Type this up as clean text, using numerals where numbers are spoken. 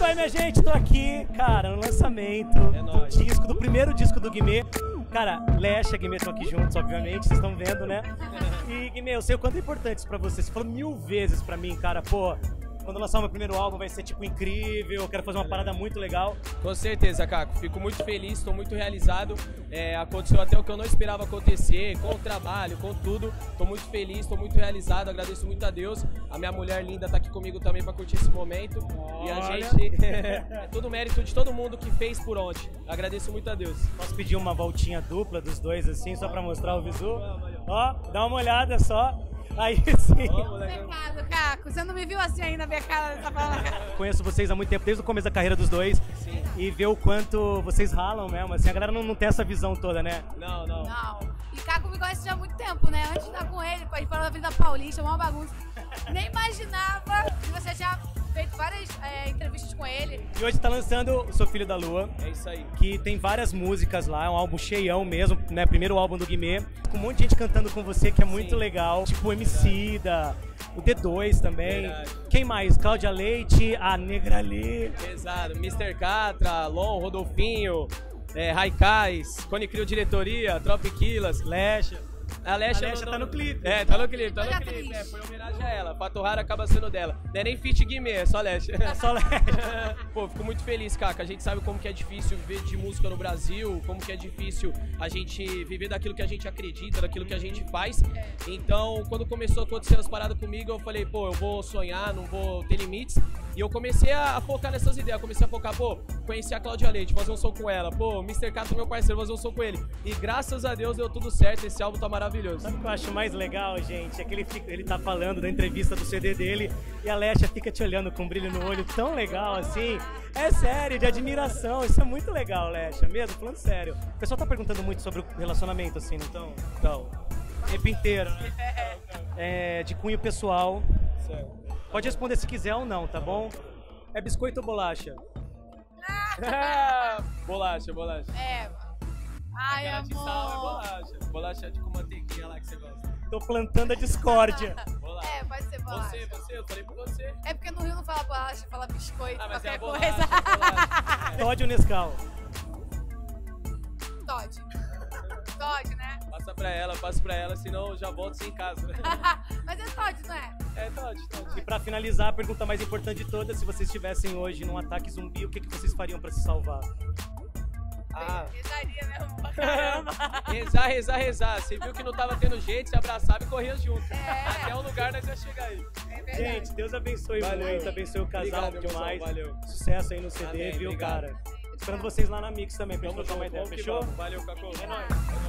isso aí, minha gente, tô aqui, cara, no lançamento do disco, do primeiro disco do Guimê. Cara, Lesha e Guimê estão aqui juntos, obviamente, vocês estão vendo, né? E Guimê, eu sei o quanto é importante isso pra você. Você falou 1000 vezes pra mim, cara, pô, quando lançar o meu primeiro álbum vai ser, tipo, incrível, eu quero fazer uma parada muito legal. Com certeza, Caco. Fico muito feliz, estou muito realizado. Aconteceu até o que eu não esperava acontecer, com o trabalho, com tudo. Estou muito feliz, estou muito realizado, agradeço muito a Deus. A minha mulher linda está aqui comigo também para curtir esse momento. Olha. E a gente... é tudo mérito de todo mundo que fez por onde. Agradeço muito a Deus. Posso pedir uma voltinha dupla dos dois, assim, só pra mostrar o visu? Ó, dá uma olhada só. Aí sim. Pecado, Caco. Você não me viu assim ainda, minha cara dessa palavra. Conheço vocês há muito tempo, desde o começo da carreira dos dois. Sim. E ver o quanto vocês ralam mesmo, assim, a galera não tem essa visão toda, né? Não. Não. E Caco me conhece já há muito tempo, né? Antes de estar com ele, a gente falou da vida paulista, uma bagunça. Nem imaginava que você tinha feito várias entrevistas com ele. E hoje tá lançando Sou Filho da Lua. É isso aí. Que tem várias músicas lá, é um álbum cheião mesmo, né? Primeiro álbum do Guimê. Com um monte de gente cantando com você, que é muito legal. Tipo o Emicida, o D2 também. Verdade. Quem mais? Cláudia Leite, a Negra Lê. Exato. Mr. Catra, Lon, Rodolfinho, Raikais, Cone Crio Diretoria, Tropiquilas, Lesha. A Lesha tá no clipe. Tá no clipe. Olha a atriz. Foi homenagem a ela. Fato Raro acaba sendo dela. Não é nem feat Guimê, é só Lesha. É só Lesha. Pô, fico muito feliz, Caca. A gente sabe como que é difícil viver de música no Brasil, como que é difícil a gente viver daquilo que a gente acredita, daquilo que a gente faz. Então, quando começou a acontecer as paradas comigo, eu falei, pô, eu vou sonhar, não vou ter limites. E eu comecei a focar nessas ideias. Comecei a focar, pô, conheci a Cláudia Leite, fazer um som com ela. Pô, Mr. Catra, meu parceiro, fazer um som com ele. E graças a Deus deu tudo certo. Esse álbum tá maravilhoso. Sabe o que eu acho mais legal, gente? É que ele tá falando da entrevista do CD dele e a Lesha fica te olhando com um brilho no olho tão legal assim. É sério, de admiração. Isso é muito legal, Lesha, mesmo, falando sério. O pessoal tá perguntando muito sobre o relacionamento, assim, não então o tempo inteiro, né? De cunho pessoal. Certo. Pode responder se quiser ou não, tá bom? É biscoito ou bolacha? Bolacha. Ai, Aquela de sal é amor. bolacha. Bolacha com manteiguinha lá que você gosta. Tô plantando a discórdia. Bolacha. Pode ser bolacha. Você, eu falei pra você. É porque no Rio não fala bolacha, fala biscoito, Ah, mas é qualquer a bolacha, coisa. bolacha. Todd ou Nescau? Todd, né? Passa pra ela, senão eu já volto sem casa. Né? Mas é Todd, não é? É, Todd. E pra finalizar, a pergunta mais importante de todas, se vocês estivessem hoje num ataque zumbi, o que vocês fariam pra se salvar? Rezaria mesmo pra caramba. Rezar. Você viu que não tava tendo jeito, se abraçava e corria junto. Até o lugar nós ia chegar aí. É verdade. Gente, Deus abençoe muito, abençoe o casal Obrigado, demais. irmãozão, valeu. Sucesso aí no CD, Amém, viu, obrigado. cara? Esperando vocês lá na Mix também, pra gente Vamos trocar uma junto, ideia, vamos que fechou? vamos. Valeu, Cacô. É nóis.